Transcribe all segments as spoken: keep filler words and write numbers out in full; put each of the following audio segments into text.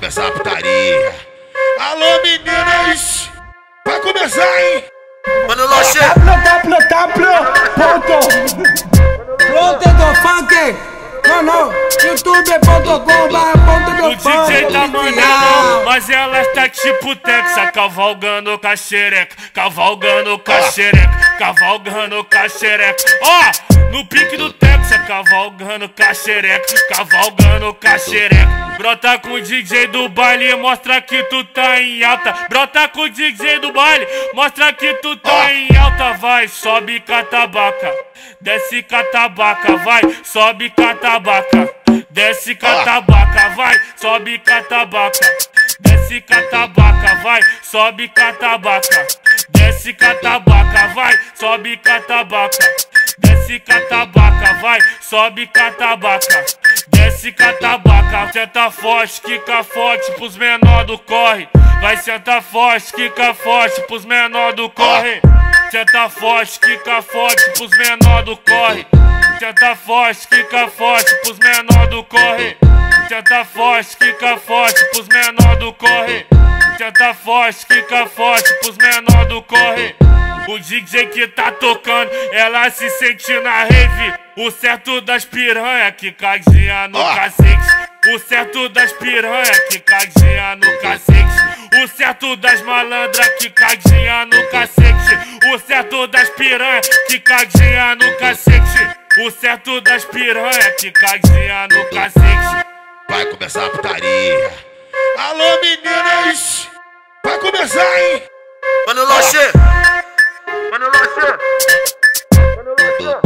começar a putaria. Alô, meninas! Vai começar, hein? Mano, Loche! W W W ponto Ponto do funk! Não, não, youtube ponto com barra ponto do O funk. D J tá mandando, mas ela tá tipo Texa, cavalgando com a xereca, cavalgando com a xereca, cavalgando com a xereca. Ó, no pique do Texa, cavalgando com a xereca, cavalgando com a xereca. Brota com o D J do baile, mostra que tu tá em alta. Brota com o D J do baile, mostra que tu tá em alta. Vai, sobe catabaca, desce catabaca, vai, sobe catabaca, desce catabaca, vai, sobe catabaca, desce catabaca, vai, sobe catabaca, desce catabaca, vai, sobe catabaca, desce catabaca, vai, sobe catabaca, desce catabaca. Senta forte, quica forte pros menor do corre. Vai sentar forte, quica forte pros menor do corre. Senta forte, quica forte pros menor do corre. Senta forte, quica forte pros menor do corre. Senta forte, quica forte pros menor do corre. Senta forte, quica forte pros menor do corre. O D J que tá tocando, ela se sente na rave. O certo das piranha que caguinha no cacete. O certo das piranha que caguinha no cacete. O certo das malandras que caguinha no cacete. O certo das piranha que caguinha no cacete. O certo das piranha que caguinha no cacete. Vai começar a putaria. Alô, meninas! Vai começar, hein? Mano, Loche! Mano, Loche! Mano, Loche!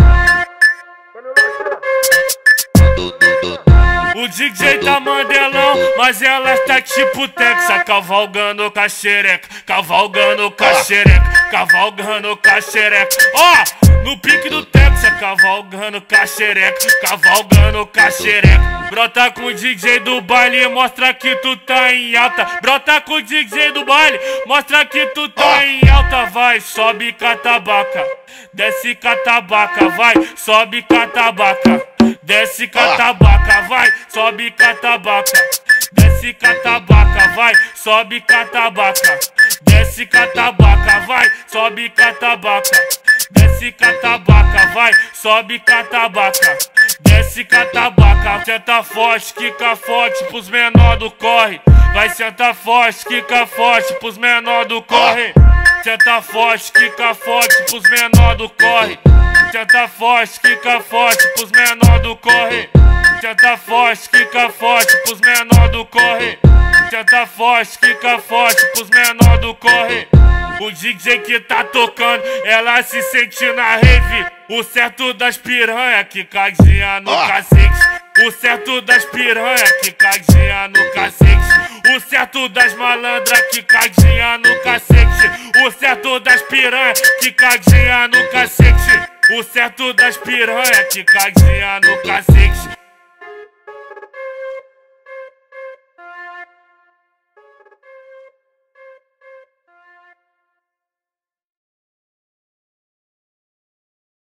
O D J tá mandelão, mas ela tá tipo Texa, cavalgando com a xereca, cavalgando com a xereca, cavalgando com a xereca. Ó, no pique do Texa, cavalgando com a xereca, cavalgando com a xereca. Brota com o D J do baile, mostra que tu tá em alta. Brota com o D J do baile, mostra que tu tá em alta. Vai, sobe catabaca, desce catabaca, vai, sobe catabaca, desce catabaca, vai, sobe catabaca, desce catabaca, vai, sobe catabaca, desce catabaca, vai, sobe catabaca, desce catabaca, vai, sobe catabaca, desce catabaca. Senta forte, quica forte pros menor do corre. Vai sentar forte, quica forte pros menor do corre. Senta forte, quica forte pros menor do corre. Senta forte, quica forte pros menor do corre. Senta forte, quica forte pros menor do corre. Senta forte, quica forte pros menor do corre. O D J que tá tocando, ela se sente na rave. O certo das piranha que caguinha no cacete. O certo das piranha que caguinha no cacete. O certo das malandras que caguinha no cacete. O certo das piranha que caguinha no cacete. O certo das piranha que caguinha no cacete.